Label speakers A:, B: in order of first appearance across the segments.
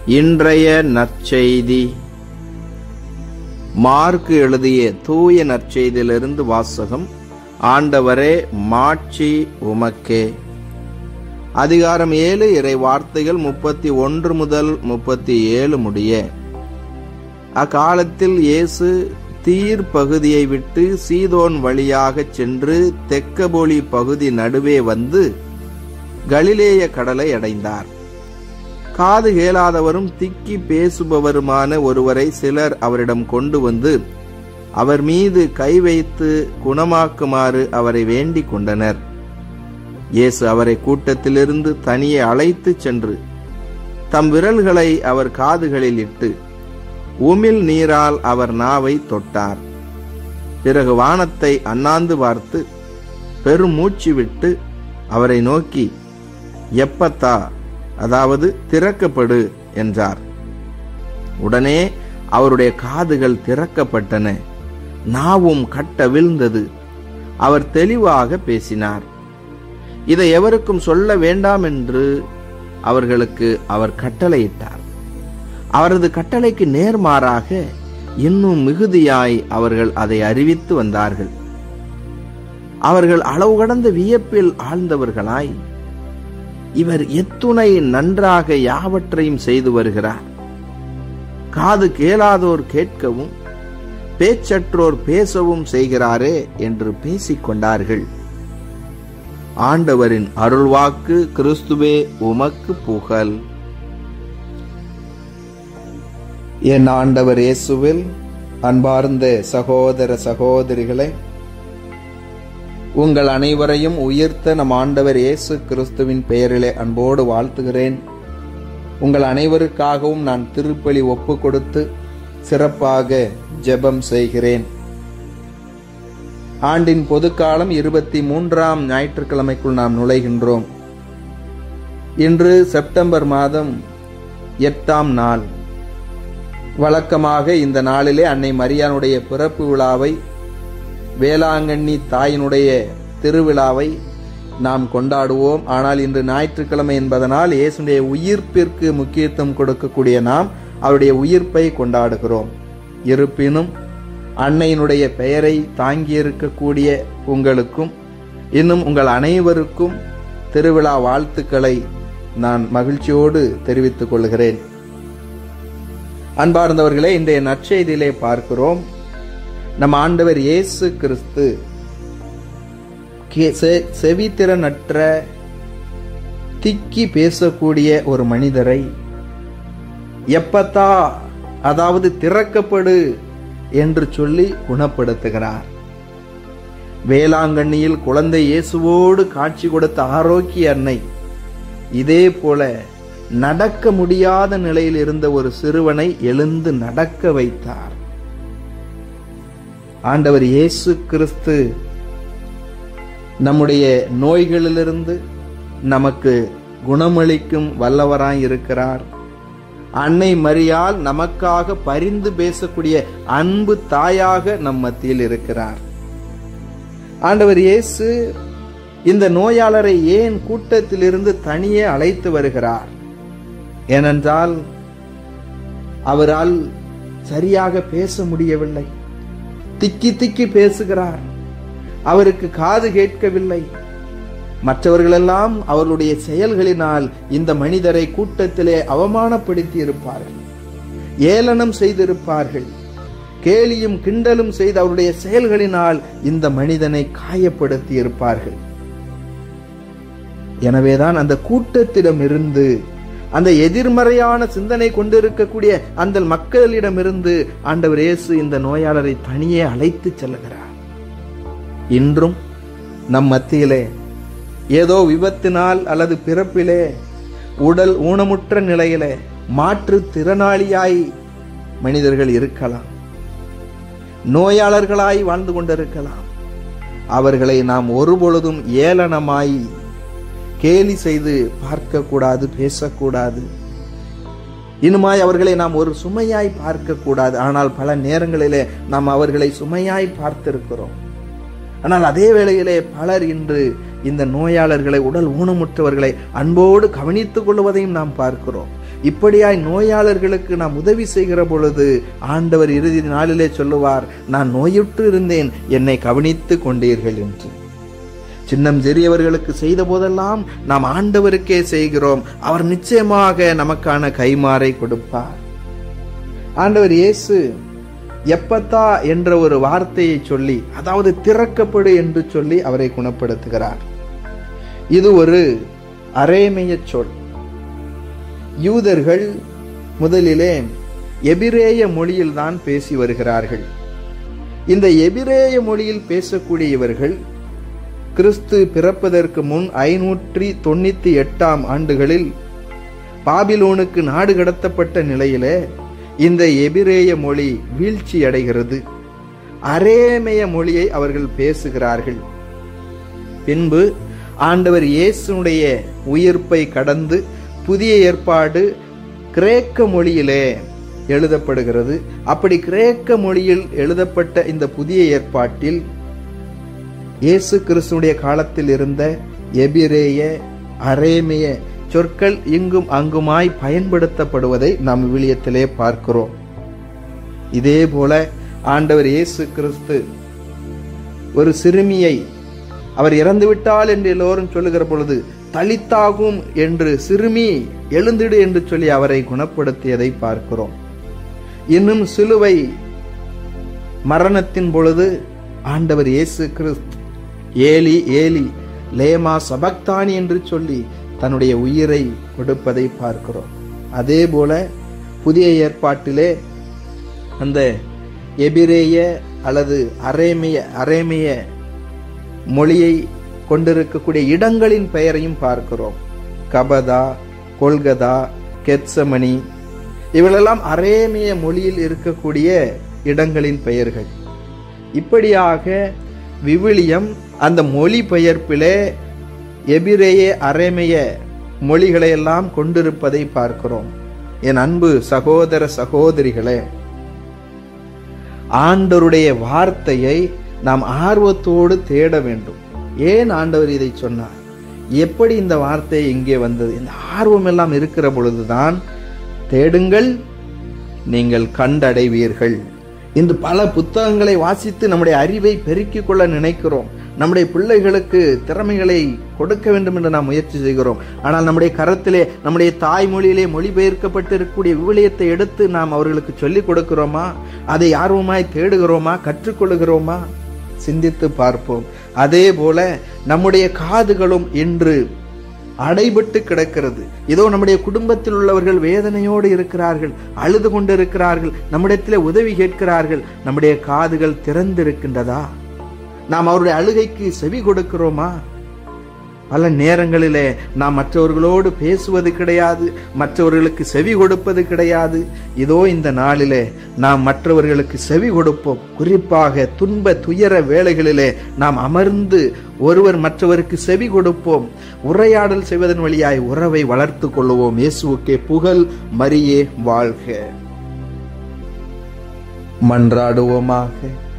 A: இன்றைய நற்செய்தி மார்க்கு எழுதிய தூய நற்செய்தியிலிருந்து வாசகம். ஆண்டவரே, மாட்சி உமக்கே. அதிகாரம் 7, இறை வார்த்தைகள் 31 முதல் 37 முடிய. அக்காலத்தில் இயேசு தீர் பகுதியை விட்டு சீதோன் வழியாக சென்று தெக்கப்போலி பகுதி நடுவே வந்து கலிலேய கடலை அடைந்தார். காது கேளாதவரும் திக்கி பேசுபவருமான ஒருவரை சிலர் அவரிடம் கொண்டு வந்து அவர் மீது கை வைத்து குணமாக்குமாறு அவரை வேண்டிக் கொண்டனர். இயேசு அவரை கூட்டத்திலிருந்து தனியே அழைத்து சென்று தம் விரல்களை அவர் காதுகளில் இட்டு உமிழ் நீரால் அவர் நாவை தொட்டார். பிறகு வானத்தை அண்ணாந்து பார்த்து பெருமூச்சு விட்டு அவரை நோக்கி, எப்பத்தா, அதாவது திறக்கப்படு என்றார். உடனே அவருடைய காதுகள் திறக்கப்பட்டன, நாவும் கட்டவிழ்ந்தது. அவர் தெளிவாக பேசினார். இதை எவருக்கும் சொல்ல வேண்டாம் என்று அவர்களுக்கு அவர் கட்டளையிட்டார். அவரது கட்டளைக்கு நேர்மாறாக இன்னும் மிகுதியாய் அவர்கள் அதை அறிவித்து வந்தார்கள். அவர்கள் அளவு கடந்த வியப்பில் ஆழ்ந்தவர்களாய், இவர் எத்துணை நன்றாக யாவற்றையும் செய்து வருகிறார், காது கேளாதோர் கேட்கவும் பேச்சற்றோர் பேசவும் செய்கிறாரே என்று பேசிக்கொண்டார்கள். ஆண்டவரின் அருள்வாக்கு. கிறிஸ்துவே, உமக்கு புகழ். என் ஆண்டவர் இயேசுவில் அன்பார்ந்த சகோதர சகோதரிகளே, உங்கள் அனைவரையும் உயிர்த்த நம் ஆண்டவர் இயேசு கிறிஸ்துவின் பெயரிலே அன்போடு வாழ்த்துகிறேன். உங்கள் அனைவருக்காகவும் நான் திருப்பலி ஒப்பு கொடுத்து சிறப்பாக ஜெபம் செய்கிறேன். ஆண்டின் பொதுக்காலம் 23ஆம் ஞாயிற்றுக்கிழமைக்குள் நாம் நுழைகின்றோம். இன்று செப்டம்பர் மாதம் 8ஆம் நாள். வழக்கமாக இந்த நாளிலே அன்னை மரியானுடைய பிறப்பு விழாவை, வேளாங்கண்ணி தாயினுடைய திருவிழாவை நாம் கொண்டாடுவோம். ஆனால் இன்று ஞாயிற்றுக்கிழமை என்பதனால் இயேசுடைய உயிர்ப்பிற்கு முக்கியத்துவம் கொடுக்கக்கூடிய நாம் அவருடைய உயிர்ப்பை கொண்டாடுகிறோம். இருப்பினும் அன்னையினுடைய பெயரை தாங்கியிருக்கக்கூடிய உங்களுக்கும் இன்னும் உங்கள் அனைவருக்கும் திருவிழா வாழ்த்துக்களை நான் மகிழ்ச்சியோடு தெரிவித்துக் கொள்கிறேன். அன்பார்ந்தவர்களே, இன்றைய நற்செய்தியிலே பார்க்கிறோம், நம் ஆண்டவர் இயேசு கிறிஸ்து செவித்திறனற்ற திக்கி பேசக்கூடிய ஒரு மனிதரை எப்பத்தா, அதாவது திறக்கப்படு என்று சொல்லி குணப்படுத்துகிறார். வேளாங்கண்ணியில் குழந்தை இயேசுவோடு காட்சி கொடுத்த ஆரோக்கிய அன்னை இதே போல நடக்க முடியாத நிலையில் இருந்த ஒரு சிறுவனை எழுந்து நடக்க வைத்தார். ஆண்டவர் இயேசு கிறிஸ்து நம்முடைய நோய்களிலிருந்து நமக்கு குணமளிக்கும் வல்லவராய் இருக்கிறார். அன்னை மரியாள் நமக்காக பரிந்து பேசக்கூடிய அன்பு தாயாக நம் மத்தியில் இருக்கிறார். ஆண்டவர் இயேசு இந்த நோயாளரை ஏன் கூட்டத்திலிருந்து தனியே அழைத்து வருகிறார்? ஏனென்றால் அவரால் சரியாக பேச முடியவில்லை. திக்கி திக்கி பேசுகிறார். அவருக்கு காது கேட்கவில்லை. மற்றவர்களெல்லாம் அவர்களுடைய செயல்களினால் இந்த மனிதரை கூட்டத்திலே அவமானப்படுத்தி இருப்பார்கள், ஏளனம் செய்திருப்பார்கள், கேலியும் கிண்டலும் செய்து அவருடைய செயல்களினால் இந்த மனிதனை காயப்படுத்தி இருப்பார்கள். எனவேதான் அந்த கூட்டத்திடம் இருந்து, அந்த எதிர்மறையான சிந்தனை கொண்டிருக்கக்கூடிய அந்த மக்களிடமிருந்து ஆண்டவர் இயேசு இந்த நோயாளரை தனியே அழைத்து செல்கிறார். இன்றும் நம் மத்தியிலே ஏதோ விபத்தினால் அல்லது பிறப்பிலே உடல் ஊனமுற்ற நிலையிலே மாற்றுத்திறனாளியாய் மனிதர்கள் இருக்கலாம், நோயாளர்களாய் வாழ்ந்து கொண்டிருக்கலாம். அவர்களை நாம் ஒருபொழுதும் ஏளனமாய் கேலி செய்து பார்க்க கூடாது, பேசக்கூடாது. இன்னுமாய் அவர்களை நாம் ஒரு சுமையாய் பார்க்க கூடாது. ஆனால் பல நேரங்களிலே நாம் அவர்களை சுமையாய் பார்த்திருக்கிறோம். ஆனால் அதே வேளையிலே பலர் இன்று இந்த நோயாளர்களை, உடல் ஊனமுற்றவர்களை அன்போடு கவனித்துக் கொள்வதையும் நாம் பார்க்கிறோம். இப்படியாய் நோயாளர்களுக்கு நாம் உதவி செய்கிற பொழுது ஆண்டவர் இறுதி நாளிலே சொல்லுவார், நான் நோயுற்று இருந்தேன், என்னை கவனித்துக் கொண்டீர்கள் என்று. சின்னம் சிறியவர்களுக்கு செய்த போதெல்லாம் நாம் ஆண்டவருக்கே செய்கிறோம். அவர் நிச்சயமாக நமக்கான கைமாறை கொடுப்பார். ஆண்டவர் இயேசு எப்பத்தா என்ற ஒரு வார்த்தையை சொல்லி, அதாவது திறக்கப்படு என்று சொல்லி அவரை குணப்படுத்துகிறார். இது ஒரு அரேமைய சொல். யூதர்கள் முதலிலே எபிரேய மொழியில் தான் பேசி வருகிறார்கள். இந்த எபிரேய மொழியில் பேசக்கூடிய இவர்கள் கிறிஸ்து பிறப்பதற்கு முன் 598 ஆண்டுகளில் பாபிலோனுக்கு நாடு கடத்தப்பட்ட நிலையிலே இந்த எபிரேய மொழி வீழ்ச்சி அடைகிறது. அரேமைய மொழியை அவர்கள் பேசுகிறார்கள். பின்பு ஆண்டவர் இயேசுனுடைய உயிர்ப்பை கடந்து புதிய ஏற்பாடு கிரேக்க மொழியிலே எழுதப்படுகிறது. அப்படி கிரேக்க மொழியில் எழுதப்பட்ட இந்த புதிய ஏற்பாட்டில் இயேசு கிறிஸ்துடைய காலத்தில் இருந்த எபிரேய அரேமைய சொற்கள் இங்கும் அங்குமாய் பயன்படுத்தப்படுவதை நாம் விவிலியத்திலே பார்க்கிறோம். இதே போல ஆண்டவர் இயேசு கிறிஸ்து ஒரு சிறுமியை அவர் இறந்துவிட்டால் என்று எல்லோரும் சொல்லுகிற பொழுது தலித்தாகும் என்று, சிறுமி எழுந்திடு என்று சொல்லி அவரை குணப்படுத்தியதை பார்க்கிறோம். இன்னும் சிலுவை மரணத்தின் பொழுது ஆண்டவர் இயேசு கிறிஸ்து ஏலி ஏலி லேமா சபக்தானி என்று சொல்லி தன்னுடைய உயிரை கொடுப்பதை பார்க்கிறோம். அதே போல புதிய ஏற்பாட்டிலே அந்த எபிரேய அல்லது அரேமைய மொழியை கொண்டிருக்கக்கூடிய இடங்களின் பெயரையும் பார்க்கிறோம். கபதா, கொல்கதா, கெத்சமனி, இவளெல்லாம் அரேமைய மொழியில் இருக்கக்கூடிய இடங்களின் பெயர்கள். இப்படியாக விவிலியம் அந்த மொழி பெயர்ப்பிலே எபிரேய அரேமைய மொழிகளை எல்லாம் கொண்டிருப்பதை பார்க்கிறோம். என் அன்பு சகோதர சகோதரிகளே, ஆண்டவருடைய வார்த்தையை நாம் ஆர்வத்தோடு தேட வேண்டும். ஏன் ஆண்டவர் இதை சொன்னார்? எப்படி இந்த வார்த்தை இங்கே வந்தது? இந்த ஆர்வம் எல்லாம் இருக்கிற பொழுதுதான் தேடுங்கள், நீங்கள் கண்டடைவீர்கள். இன்று பல புத்தகங்களை வாசித்து நம்முடைய அறிவை பெருக்கிக் கொள்ள நினைக்கிறோம். நம்முடைய பிள்ளைகளுக்கு திறமைகளை கொடுக்க வேண்டும் என்று நாம் முயற்சி செய்கிறோம். ஆனால் நம்முடைய கரத்திலே நம்முடைய தாய்மொழியிலே மொழிபெயர்க்கப்பட்டிருக்கக்கூடிய விவிலியத்தை எடுத்து நாம் அவர்களுக்கு சொல்லிக் கொடுக்கிறோமா? அதை ஆர்வமாய் தேடுகிறோமா? கற்றுக்கொள்கிறோமா? சிந்தித்து பார்ப்போம். அதே போல நம்முடைய காதுகளும் இன்று அடைபட்டு கிடக்கிறது. இதோ நம்முடைய குடும்பத்தில் உள்ளவர்கள் வேதனையோடு இருக்கிறார்கள், அழுது கொண்டு இருக்கிறார்கள், நம்மிடத்திலே உதவி கேட்கிறார்கள். நம்முடைய காதுகள் திறந்திருக்கின்றதா? நாம் அவருடைய அழுகைக்கு செவி கொடுக்கிறோமா? பல நேரங்களிலே நாம் மற்றவர்களோடு பேசுவது கிடையாது, மற்றவர்களுக்கு செவி கொடுப்பது கிடையாது. இதோ இந்த நாளிலே நாம் மற்றவர்களுக்கு செவி கொடுப்போம். குறிப்பாக துன்ப துயர வேளைகளிலே நாம் அமர்ந்து ஒருவர் மற்றவருக்கு செவி கொடுப்போம். உரையாடல் செய்வதன் வழியாய் உறவை வளர்த்து கொள்ளுவோம். இயேசுவுக்கே புகழ், மரியே வாழ்க. மன்றாடுவோமாக.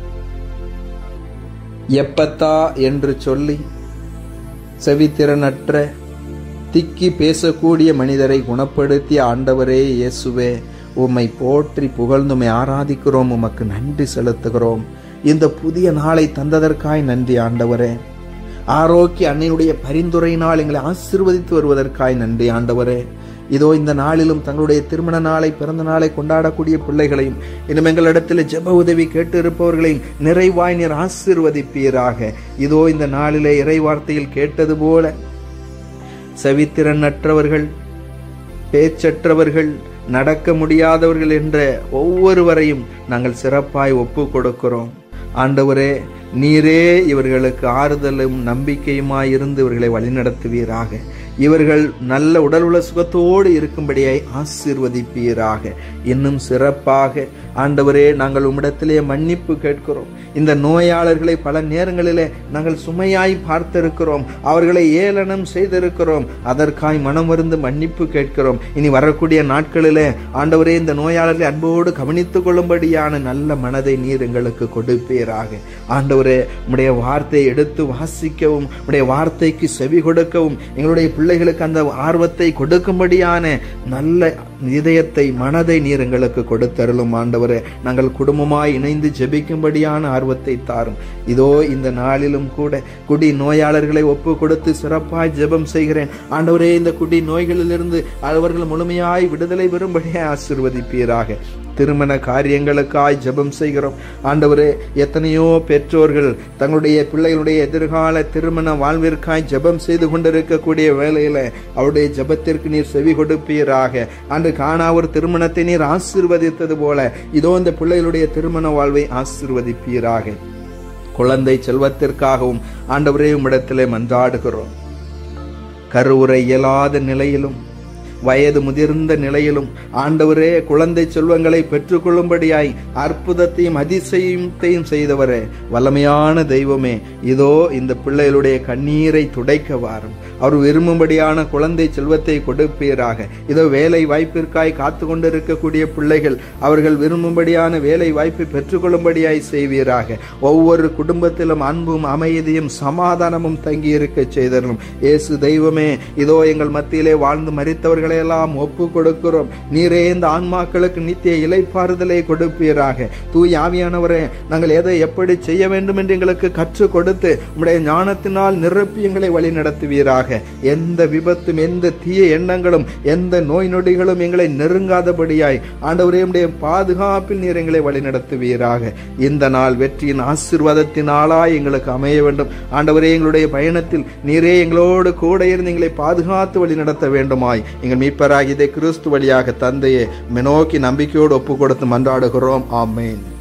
A: எப்பத்தா என்று சொல்லி செவித்திறனற்ற திக்கி பேசக்கூடிய மனிதரை குணப்படுத்திய ஆண்டவரே இயேசுவே, உம்மை போற்றி புகழ்ந்துமை ஆராதிக்கிறோம். உமக்கு நன்றி செலுத்துகிறோம். இந்த புதிய நாளை தந்ததற்காய் நன்றி ஆண்டவரே. ஆரோக்கிய அன்னையுடைய பரிந்துரையினால் எங்களை ஆசீர்வதித்து வருவதற்காய் நன்றி ஆண்டவரே. இதோ இந்த நாளிலும் தங்களுடைய திருமண நாளை, பிறந்த நாளை கொண்டாடக்கூடிய பிள்ளைகளையும் இன்னும் எங்களிடத்தில் ஜெப உதவி கேட்டு இருப்பவர்களையும் நிறைவாய் நீர் ஆசீர்வதிப்பீராக. இதோ இந்த நாளிலே இறை வார்த்தையில் கேட்டது போல செவித்திறனற்றவர்கள், பேச்சற்றவர்கள், நடக்க முடியாதவர்கள் என்ற ஒவ்வொருவரையும் நாங்கள் சிறப்பாய் ஒப்பு கொடுக்கிறோம். ஆண்டவரே, நீரே இவர்களுக்கு ஆறுதலும் நம்பிக்கையுமாய் இருந்து இவர்களை வழிநடத்துவீராக. இவர்கள் நல்ல உடலுள்ள சுகத்தோடு இருக்கும்படியாய் ஆசீர்வதிப்பீராக. இன்னும் சிறப்பாக ஆண்டவரே, நாங்கள் உம்மிடத்திலே மன்னிப்பு கேட்கிறோம். இந்த நோயாளர்களை பல நேரங்களிலே நாங்கள் சுமையாய் பார்த்திருக்கிறோம், அவர்களை ஏளனம் செய்திருக்கிறோம். அதற்காய் மனம் வருந்து மன்னிப்பு கேட்கிறோம். இனி வரக்கூடிய நாட்களிலே ஆண்டவரே, இந்த நோயாளர்களை அன்போடு கவனித்துக் கொள்ளும்படியான நல்ல மனதை நீர் எங்களுக்கு கொடுப்பீராக. ஆண்டவரே, உம்முடைய வார்த்தையை எடுத்து வாசிக்கவும், உம்முடைய வார்த்தைக்கு செவி கொடுக்கவும், எங்களுடைய பிள்ளைகளுக்கு அந்த ஆர்வத்தை கொடுக்கும்படியான நல்ல இதயத்தை, மனதை நீர் எங்களுக்கு கொடுத்தருளும் ஆண்டவரே. நாங்கள் குடும்பமாய் இணைந்து ஜெபிக்கும்படியான ஆர்வத்தை தாரும். இதோ இந்த நாளிலும் கூட குடி நோயாளர்களை ஒப்பு கொடுத்து சிறப்பாய் ஜெபம் செய்கிறேன் ஆண்டவரே. இந்த குடி நோய்களிலிருந்து அவர்கள் முழுமையாய் விடுதலை பெறும்படியாய் ஆசீர்வதிப்பீராக. திருமண காரியங்களுக்காய் ஜெபம் செய்கிறோம் ஆண்டவரே. எத்தனையோ பெற்றோர்கள் தங்களுடைய பிள்ளைகளுடைய எதிர்கால திருமண வாழ்விற்காய் ஜெபம் செய்து கொண்டிருக்கக்கூடிய வேளையில அவருடைய ஜெபத்திற்கு நீர் செவி கொடுப்பீராக. அன்று காணா ஒரு திருமணத்தை நீர் ஆசீர்வதித்தது போல இதோ இந்த பிள்ளைகளுடைய திருமண வாழ்வை ஆசீர்வதிப்பீராக. குழந்தை செல்வத்திற்காகவும் ஆண்டவரே உம்மிடத்திலே மன்றாடுகிறோம். கருவுரை இயலாத நிலையிலும் வயது முதிர்ந்த நிலையிலும் ஆண்டவரே குழந்தை செல்வங்களை பெற்றுக்கொள்ளும்படியாய் அற்புதத்தையும் அதிசயத்தையும் செய்தவரே, வல்லமையான தெய்வமே, இதோ இந்த பிள்ளைகளுடைய கண்ணீரை துடைக்க வாரும். அவர் விரும்பும்படியான குழந்தை செல்வத்தை கொடுப்பீராக. இதோ வேலை வாய்ப்பிற்காய் காத்து கொண்டிருக்கக்கூடிய பிள்ளைகள் அவர்கள் விரும்பும்படியான வேலை வாய்ப்பை பெற்றுக்கொள்ளும்படியாய் செய்வீராக. ஒவ்வொரு குடும்பத்திலும் அன்பும் அமைதியும் சமாதானமும் தங்கி இருக்க செய்தரும். இயேசு தெய்வமே, இதோ எங்கள் மத்தியிலே வாழ்ந்து மரித்தவர்கள் எல்லாம் ஒப்பு கொடுக்கிறோம். நீரே இந்த ஆன்மாக்களுக்கு நித்திய இளைப்பாறுதலை கொடுப்பீராக. தூய ஆவியானவரே, நாங்கள் எதை எப்படி செய்ய வேண்டும் என்று எங்களுக்கு கற்றுக் கொடுத்து உம்முடைய ஞானத்தினால் நிரப்பி எங்களை வழி நடத்துவீராக. எந்த விபத்தும் எந்த தீய எண்ணங்களும் எந்த நோய் நொடிகளும் எங்களை நெருங்காதபடியாய் ஆண்டவரே உம்முடைய பாதுகாப்பில் நீர் எங்களை வழி நடத்துவீராக. இந்த நாள் வெற்றியின் ஆசீர்வாதத்தினாலாய் எங்களுக்கு அமைய வேண்டும் ஆண்டவரே. எங்களுடைய பயணத்தில் நீரே எங்களோடு கூட இருந்து எங்களை பாதுகாத்து வழி நடத்த வேண்டுமாய் எங்கள் மீட்பராகிய கிறிஸ்து வழியாக தந்தையே நோக்கி நம்பிக்கையோடு ஒப்பு கொடுத்து மன்றாடுகிறோம். ஆமென்.